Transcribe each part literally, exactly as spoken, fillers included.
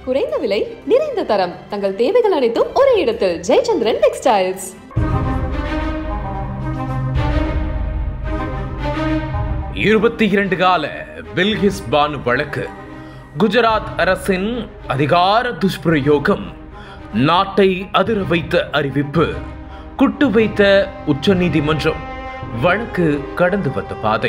குறைந்த விலை, நிறைந்த தரம். தங்கள் தேவைகள் அனைத்தும் ஒரே இடத்தில். ஜெயச்சந்திரன் டெக்ஸ்டைல்ஸ். இருபத்தி இரண்டு கால பில்கிஸ் பானு வழக்கு. குஜராத் அரசின் அதிகார துஷ்பிரயோகம். நாட்டை அதிர வைத்த அறிவிப்பு. குட்டு வைத்த உச்ச நீதிமன்றம். வழக்கு கடந்து வந்த பாதை.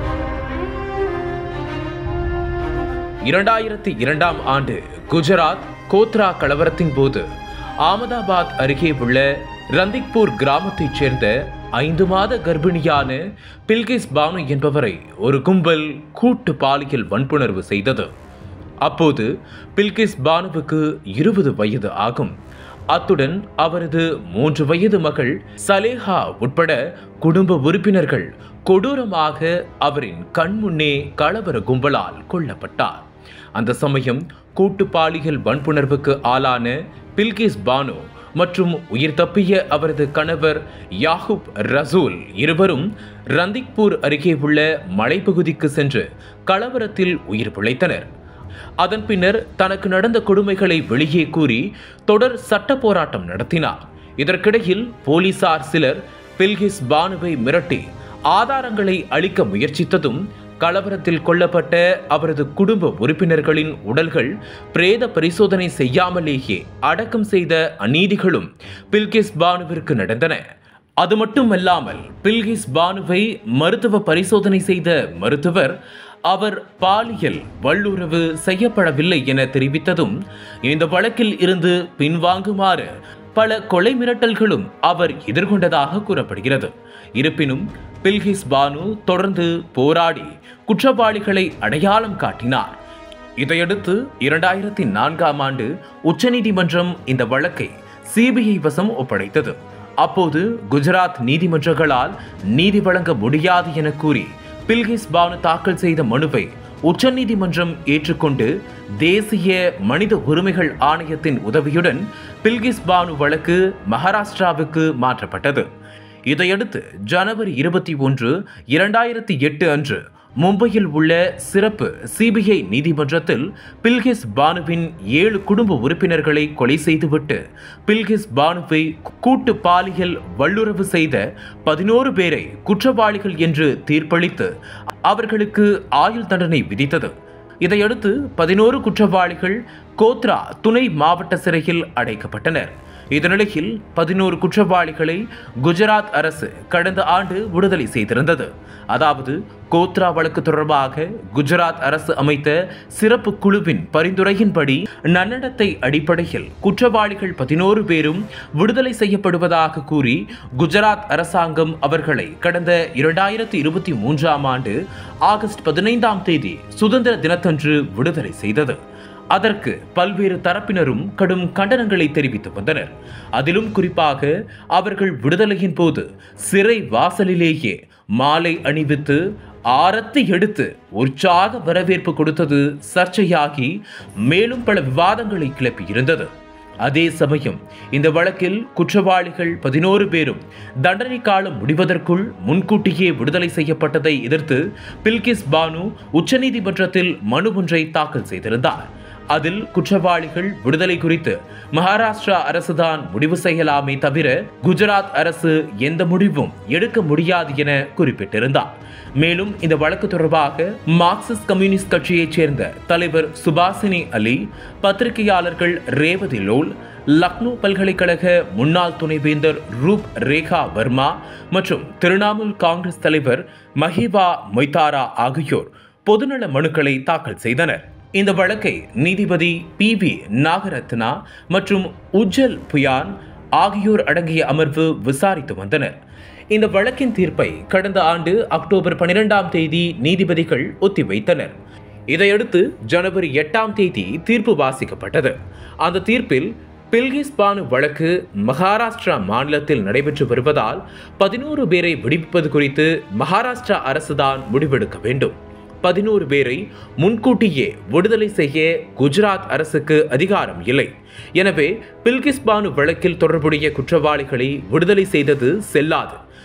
இரண்டாயிரத்தி இரண்டாம் ஆண்டு குஜராத் கோத்ரா கலவரத்தின் போது அகமதாபாத் அருகே உள்ள ரந்திக்பூர் கிராமத்தைச் சேர்ந்த ஐந்து மாத கர்ப்பிணியான பில்கிஸ் பானு என்பவரை ஒரு கும்பல் கூட்டு பாலியல் வன்புணர்வு செய்தது. அப்போது பில்கிஸ் பானுவுக்கு இருபது வயது ஆகும். அத்துடன் அவரது மூன்று வயது மகள் சலேஹா உட்பட குடும்ப உறுப்பினர்கள் கொடூரமாக அவரின் கண்முன்னே கலவர கும்பலால் கொல்லப்பட்டார். அந்த சமயம் கூட்டு பாலியல் வன்புணர்வுக்கு ஆளான பில்கிஸ் பானு மற்றும் உயிர் தப்பிய அவரது கணவர் யாகூப் ரசூல் இருவரும் ரந்திக்பூர் அருகே உள்ள மலைப்பகுதிக்கு சென்று கலவரத்தில் உயிர் பிழைத்தனர். அதன் பின்னர் தனக்கு நடந்த கொடுமைகளை வெளியே கூறி தொடர் சட்ட போராட்டம் நடத்தினார். இதற்கிடையில் போலீசார் சிலர் பில்கிஸ் பானுவை மிரட்டி ஆதாரங்களை அளிக்க முயற்சித்ததும் கலவரத்தில் கொல்லப்பட்ட அவரது குடும்ப உறுப்பினர்களின் உடல்கள் பிரேத பரிசோதனை செய்யாமலேயே அடக்கம் செய்த அநீதிகளும் பில்கிஸ் பானுவிற்கு நடந்தன. அது மட்டுமல்லாமல் பில்கிஸ் பானுவை மருத்துவ பரிசோதனை செய்த மருத்துவர் அவர் பாலியல் வல்லுறவு செய்யப்படவில்லை என தெரிவித்ததும் இந்த வழக்கில் இருந்து பின்வாங்குமாறு பல கொலை மிரட்டல்களும் அவர் எதிர்கொண்டதாக கூறப்படுகிறது. இருப்பினும் பில்கிஸ் பானு தொடர்ந்து போராடி குற்றவாளிகளை அடையாளம் காட்டினார். இதையடுத்து இரண்டாயிரத்தி நான்காம் ஆண்டு உச்சநீதிமன்றம் இந்த வழக்கை சிபிஐ வசம் ஒப்படைத்தது. அப்போது குஜராத் நீதிமன்றங்களால் நீதி வழங்க முடியாது என கூறி பில்கிஸ் பானு தாக்கல் செய்த மனுவை உச்சநீதிமன்றம் ஏற்றுக்கொண்டு தேசிய மனித உரிமைகள் ஆணையத்தின் உதவியுடன் பில்கிஸ் பானு வழக்கு மகாராஷ்டிராவுக்கு மாற்றப்பட்டது. இதையடுத்து ஜனவரி இருபத்தி ஒன்று இரண்டாயிரத்தி எட்டு அன்று மும்பையில் உள்ள சிறப்பு சிபிஐ நீதிமன்றத்தில் பில்கிஸ் பானுவின் ஏழு குடும்ப உறுப்பினர்களை கொலை செய்துவிட்டு பில்கிஸ் பானுவை கூட்டு பாலியல் வல்லுறவு செய்த பதினோரு பேரை குற்றவாளிகள் என்று தீர்ப்பளித்து அவர்களுக்கு ஆயுள் தண்டனை விதித்தது. இதையடுத்து பதினோரு குற்றவாளிகள் கோத்ரா துணை மாவட்ட சிறையில் அடைக்கப்பட்டனர். இதனிடையில் பதினோரு குற்றவாளிகளை குஜராத் அரசு கடந்த ஆண்டு விடுதலை செய்திருந்தது. அதாவது கோத்ரா வழக்கு தொடர்பாக குஜராத் அரசு அமைத்த சிறப்பு குழுவின் பரிந்துரையின்படி நன்னடத்தை அடிப்படையில் குற்றவாளிகள் பதினோரு பேரும் விடுதலை செய்யப்படுவதாக கூறி குஜராத் அரசாங்கம் அவர்களை கடந்த இரண்டாயிரத்தி இருபத்தி மூன்றாம் ஆண்டு ஆகஸ்ட் பதினைந்தாம் தேதி சுதந்திர தினத்தன்று விடுதலை செய்தது. அதற்கு பல்வேறு தரப்பினரும் கடும் கண்டனங்களை தெரிவித்து வந்தனர். அதிலும் குறிப்பாக அவர்கள் விடுதலையின் போது சிறை வாசலிலேயே மாலை அணிவித்து ஆரத்தி எடுத்து உற்சாக வரவேற்பு கொடுத்தது சர்ச்சையாகி மேலும் பல விவாதங்களை கிளப்பியிருந்தது. அதே சமயம் இந்த வழக்கில் குற்றவாளிகள் பதினோரு பேரும் தண்டனை காலம் முடிவதற்குள் முன்கூட்டியே விடுதலை செய்யப்பட்டதை எதிர்த்து பில்கிஸ் பானு உச்சநீதிமன்றத்தில் மனு ஒன்றை தாக்கல் செய்திருந்தார். அதில் குற்றவாளிகள் விடுதலை குறித்து மகாராஷ்டிரா அரசுதான் முடிவு செய்யலாமே தவிர குஜராத் அரசு எந்த முடிவும் எடுக்க முடியாது என குறிப்பிட்டிருந்தார். மேலும் இந்த வழக்கு தொடர்பாக மார்க்சிஸ்ட் கம்யூனிஸ்ட் கட்சியைச் சேர்ந்த தலைவர் சுபாசினி அலி, பத்திரிகையாளர்கள் ரேவதி லோல், லக்னோ பல்கலைக்கழக முன்னாள் துணைவேந்தர் ரூப் ரேகா வர்மா மற்றும் திரிணாமுல் காங்கிரஸ் தலைவர் மஹிவா மொய்தாரா ஆகியோர் பொதுநல மனுக்களை தாக்கல் செய்தனர். இந்த வழக்கை நீதிபதி பி வி நாகரத்னா மற்றும் உஜ்ஜல் புயான் ஆகியோர் அடங்கிய அமர்வு விசாரித்து வந்தனர். இந்த வழக்கின் தீர்ப்பை கடந்த ஆண்டு அக்டோபர் பனிரெண்டாம் தேதி நீதிபதிகள் ஒத்திவைத்தனர். இதையடுத்து ஜனவரி எட்டாம் தேதி தீர்ப்பு வாசிக்கப்பட்டது. அந்த தீர்ப்பில் பில்கிஸ் பானு வழக்கு மகாராஷ்டிரா மாநிலத்தில் நடைபெற்று வருவதால் பதினோரு பேரை விடுவிப்பது குறித்து மகாராஷ்டிரா அரசுதான் முடிவெடுக்க வேண்டும். பதினோரு பேரை முன்கூட்டியே விடுதலை செய்ய குஜராத் அரசுக்கு அதிகாரம் இல்லை. எனவே பில்கிஸ் பானு வழக்கில் தொடர்புடைய குற்றவாளிகளை விடுதலை செய்தது செல்லாது.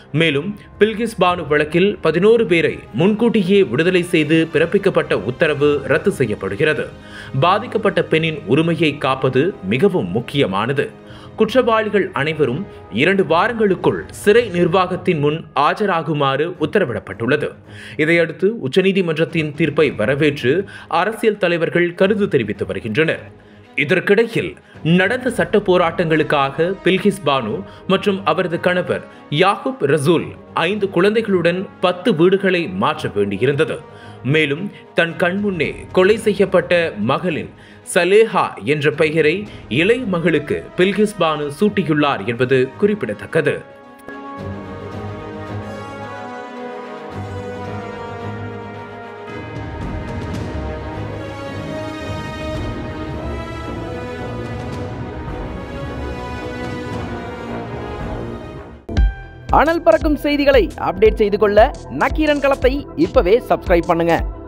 மேலும் பில்கிஸ் பானு வழக்கில் பதினோரு பேரை முன்கூட்டியே விடுதலை செய்து பிறப்பிக்கப்பட்ட உத்தரவு ரத்து செய்யப்படுகிறது. பாதிக்கப்பட்ட பெண்ணின் உரிமையை காப்பது மிகவும் முக்கியமானது. குற்றவாளிகள் அனைவரும் இரண்டு வாரங்களுக்குள் சிறை நிர்வாகத்தின் முன் ஆஜராகுமாறு உத்தரவிடப்பட்டுள்ளது. இதையடுத்து உச்சநீதிமன்றத்தின் தீர்ப்பை வரவேற்று அரசியல் தலைவர்கள் கருத்து தெரிவித்து வருகின்றனர். இதற்கிடையில் நடந்த சட்ட போராட்டங்களுக்காக பில்கிஸ் பானு மற்றும் அவரது கணவர் யாகூப் ரசூல் ஐந்து குழந்தைகளுடன் பத்து வீடுகளை மாற்ற வேண்டியிருந்தது. மேலும் தன் கண்முன்னே கொலை செய்யப்பட்ட மகளின் சலேஹா என்ற பெயரை இளைய மகளுக்கு பில்கிஸ் பானு சூட்டியுள்ளார் என்பது குறிப்பிடத்தக்கது. அனல் பறக்கும் செய்திகளை அப்டேட் செய்து கொள்ள நக்கீரன் களத்தை இப்பவே சப்ஸ்கிரைப் பண்ணுங்க.